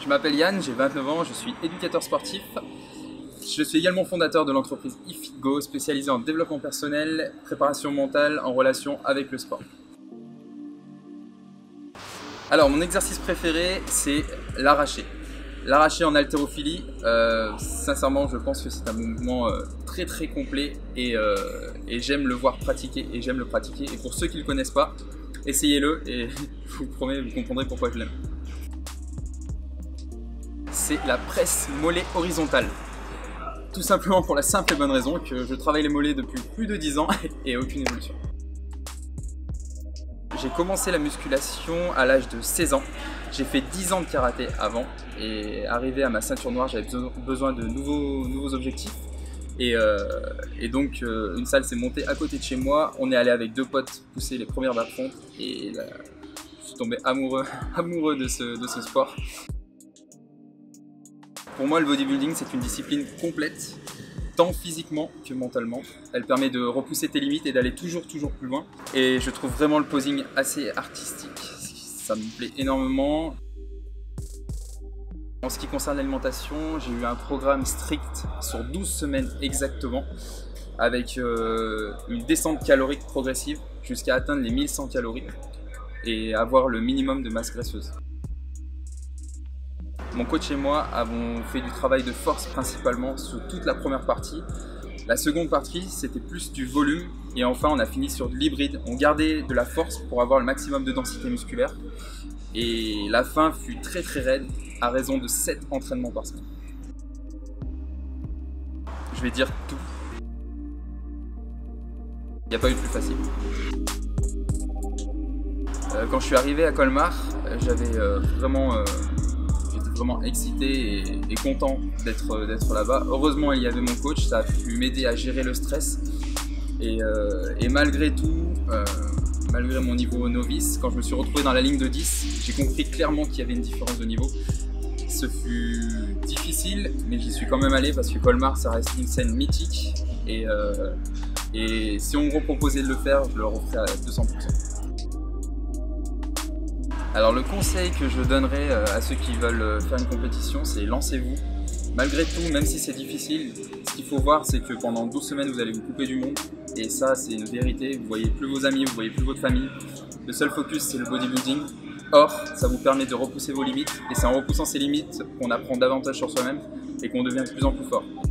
Je m'appelle Yann, j'ai 29 ans, je suis éducateur sportif. Je suis également fondateur de l'entreprise eFitGo, spécialisée en développement personnel, préparation mentale en relation avec le sport. Alors, mon exercice préféré, c'est l'arraché. L'arraché en haltérophilie, sincèrement, je pense que c'est un mouvement très très complet et j'aime le voir pratiquer et j'aime le pratiquer. Et pour ceux qui ne le connaissent pas, essayez-le et je vous promets, vous comprendrez pourquoi je l'aime. C'est la presse mollet horizontale. Tout simplement pour la simple et bonne raison que je travaille les mollets depuis plus de 10 ans et aucune évolution. J'ai commencé la musculation à l'âge de 16 ans. J'ai fait 10 ans de karaté avant et arrivé à ma ceinture noire, j'avais besoin de nouveaux objectifs. Et donc une salle s'est montée à côté de chez moi. On est allé avec deux potes pousser les premières barres de fonte et là, je suis tombé amoureux de ce sport. Pour moi, le bodybuilding, c'est une discipline complète, tant physiquement que mentalement. Elle permet de repousser tes limites et d'aller toujours plus loin. Et je trouve vraiment le posing assez artistique. Ça me plaît énormément. En ce qui concerne l'alimentation, j'ai eu un programme strict sur 12 semaines exactement, avec une descente calorique progressive jusqu'à atteindre les 1100 calories et avoir le minimum de masse graisseuse. Mon coach et moi avons fait du travail de force principalement sur toute la première partie. La seconde partie, c'était plus du volume et enfin on a fini sur de l'hybride. On gardait de la force pour avoir le maximum de densité musculaire et la fin fut très raide à raison de 7 entraînements par semaine. Je vais dire tout. Il n'y a pas eu de plus facile. Quand je suis arrivé à Colmar, j'étais vraiment excité et content d'être là-bas. Heureusement, il y avait mon coach, ça a pu m'aider à gérer le stress. Et malgré tout, malgré mon niveau novice, quand je me suis retrouvé dans la ligne de 10, j'ai compris clairement qu'il y avait une différence de niveau. Ce fut difficile, mais j'y suis quand même allé parce que Colmar, ça reste une scène mythique. Et si on me reproposait de le faire, je le referais à 200%. Alors le conseil que je donnerais à ceux qui veulent faire une compétition, c'est lancez-vous. Malgré tout, même si c'est difficile, ce qu'il faut voir, c'est que pendant 12 semaines, vous allez vous couper du monde. Et ça, c'est une vérité. Vous voyez plus vos amis, vous voyez plus votre famille. Le seul focus, c'est le bodybuilding. Or, ça vous permet de repousser vos limites. Et c'est en repoussant ces limites qu'on apprend davantage sur soi-même et qu'on devient de plus en plus fort.